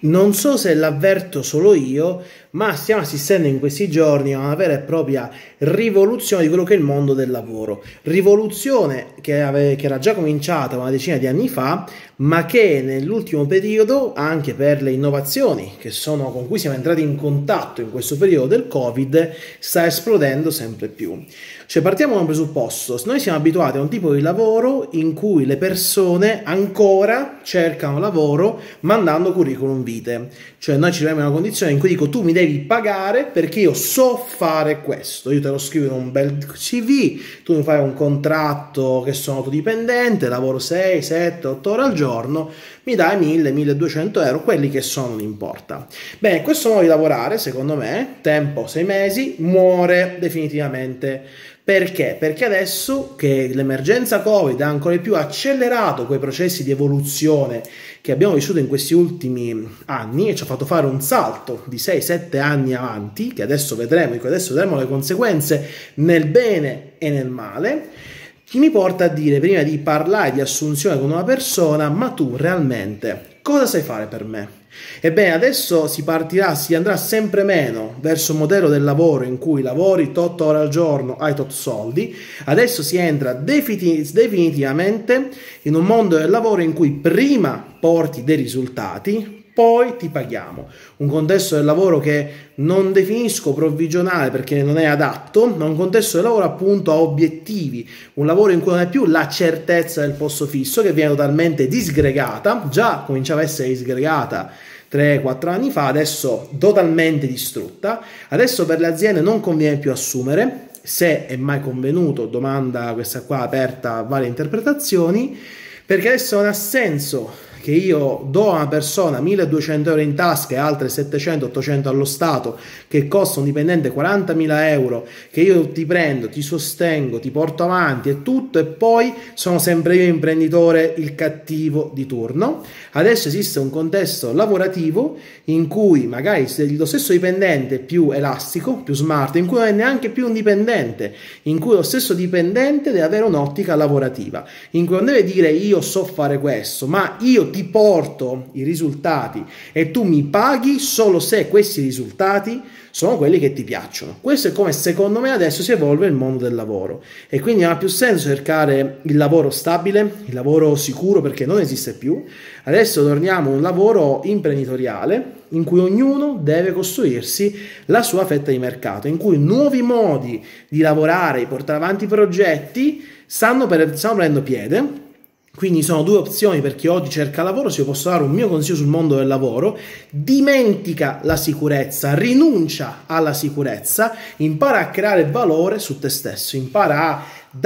Non so se l'avverto solo io, ma stiamo assistendo in questi giorni a una vera e propria rivoluzione di quello che è il mondo del lavoro. Rivoluzione che era già cominciata una decina di anni fa, ma che nell'ultimo periodo, anche per le innovazioni con cui siamo entrati in contatto in questo periodo del Covid, sta esplodendo sempre più. Cioè, partiamo da un presupposto: noi siamo abituati a un tipo di lavoro in cui le persone ancora cercano lavoro mandando curriculum vitae. Cioè, noi ci troviamo in una condizione in cui dico: tu mi devi pagare perché io so fare questo, io te lo scrivo in un bel CV, tu mi fai un contratto che sono autodipendente, lavoro 6, 7, 8 ore al giorno, mi dai 1000-1200 euro, quelli che sono non importa. Bene, questo modo di lavorare, secondo me, tempo 6 mesi, muore definitivamente. Perché? Perché adesso che l'emergenza Covid ha ancora di più accelerato quei processi di evoluzione che abbiamo vissuto in questi ultimi anni e ci ha fatto fare un salto di 6-7 anni avanti, che adesso vedremo, le conseguenze nel bene e nel male, chi mi porta a dire, prima di parlare di assunzione con una persona: ma tu realmente cosa sai fare per me? Ebbene, adesso si andrà sempre meno verso un modello del lavoro in cui lavori tot ore al giorno, hai tot soldi. Adesso si entra definitivamente in un mondo del lavoro in cui prima porti dei risultati, poi ti paghiamo. Un contesto del lavoro che non definisco provvigionale perché non è adatto, ma un contesto del lavoro appunto a obiettivi, un lavoro in cui non è più la certezza del posto fisso, che viene totalmente disgregata, già cominciava a essere disgregata 3-4 anni fa, adesso totalmente distrutta. Adesso per le aziende non conviene più assumere, se è mai convenuto, domanda questa qua aperta a varie interpretazioni, perché adesso non ha senso che io do a una persona 1200 euro in tasca e altre 700-800 allo Stato, che costa un dipendente 40.000 euro, che io ti prendo, ti sostengo, ti porto avanti e tutto, e poi sono sempre io imprenditore, il cattivo di turno. Adesso esiste un contesto lavorativo in cui magari lo stesso dipendente è più elastico, più smart, in cui non è neanche più un dipendente, in cui lo stesso dipendente deve avere un'ottica lavorativa, in cui non deve dire io so fare questo, ma io ti porto i risultati e tu mi paghi solo se questi risultati sono quelli che ti piacciono. Questo è come secondo me adesso si evolve il mondo del lavoro, e quindi non ha più senso cercare il lavoro stabile, il lavoro sicuro, perché non esiste più. Adesso torniamo a un lavoro imprenditoriale in cui ognuno deve costruirsi la sua fetta di mercato, in cui nuovi modi di lavorare, di portare avanti progetti stanno prendendo piede. Quindi sono due opzioni per chi oggi cerca lavoro. Se io posso dare un mio consiglio sul mondo del lavoro: dimentica la sicurezza, rinuncia alla sicurezza, impara a creare valore su te stesso, impara a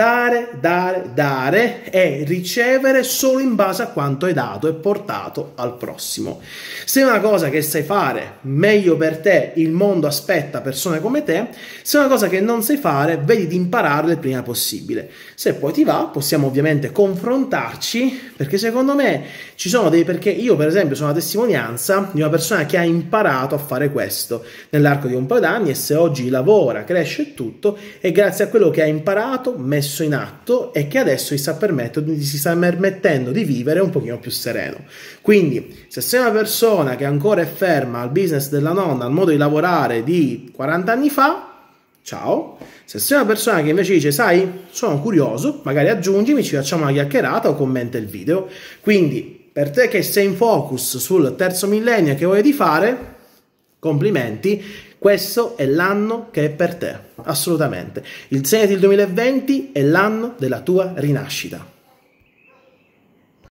dare e ricevere solo in base a quanto hai dato e portato al prossimo. Se è una cosa che sai fare, meglio per te, il mondo aspetta persone come te. Se è una cosa che non sai fare, vedi di impararla il prima possibile. Se poi ti va, possiamo ovviamente confrontarci, perché secondo me ci sono perché io per esempio sono la testimonianza di una persona che ha imparato a fare questo nell'arco di un paio d'anni, e se oggi lavora, cresce e tutto, è grazie a quello che ha imparato, messo in atto, e che adesso si sta permettendo di vivere un pochino più sereno. Quindi, se sei una persona che ancora è ferma al business della nonna, al modo di lavorare di 40 anni fa, ciao. Se sei una persona che invece dice: sai, sono curioso, magari aggiungimi, ci facciamo una chiacchierata o commenta il video. Quindi, per te che sei in focus sul terzo millennio e che vuoi di fare, complimenti, questo è l'anno che è per te, assolutamente. Il Segnati il 2020 è l'anno della tua rinascita.